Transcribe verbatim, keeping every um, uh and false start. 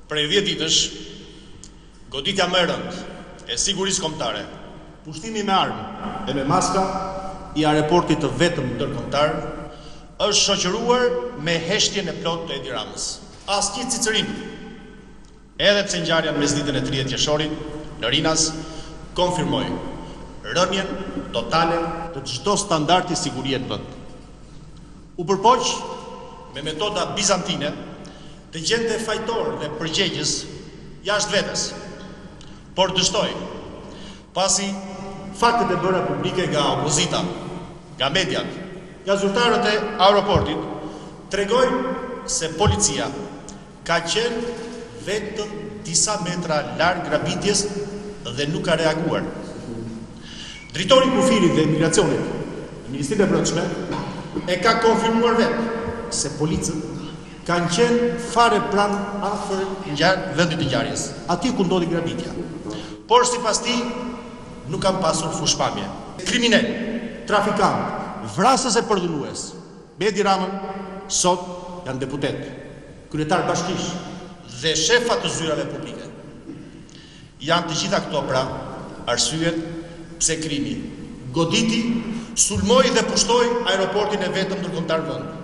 prej dhjetë ditësh, goditja më e rëndë e sigurisë kombëtare, pushtimi me armë e me maska i aeroportit të vetëm ndërkombëtar, është shoqëruar me heshtjen e plotë të Edi Ramës. Asnjë cicërim, edhe pse ngjarja në mesditën e tridhjetë qershorit në Rinas konfirmoi rënjen totale të çdo standardi sigurie të vend. U përpoq me metoda bizantine të gjente fajtor dhe përgjegjës jashtë vetes, por dështoi, pasi faktet e bëra publike nga opozita, nga mediat, nga zyrtarët e aeroportit, tregojnë se policia ka qenë vetëm disa metra larg grabitjes dhe nuk ka reaguar. Drejtori i kufirit dhe imigracionit në Ministrinë e Brendshme e ka konfirmuar vetë se policët kanë qenë fare pranë afër vendit të ngjarjes, aty ku ndodhi grabitja. Por sipas tij nuk kanë pasur fushpamje. Kriminal, trafikant, vrasës e përdhunues, me Edi Ramën sot janë deputet, kryetar bashkish dhe shefa të zyrave publike. Janë të gjitha këto pra arsyet pse krimi goditi, sulmoi dhe pushtoi aeroportin e vetëm ndërkombëtar vend.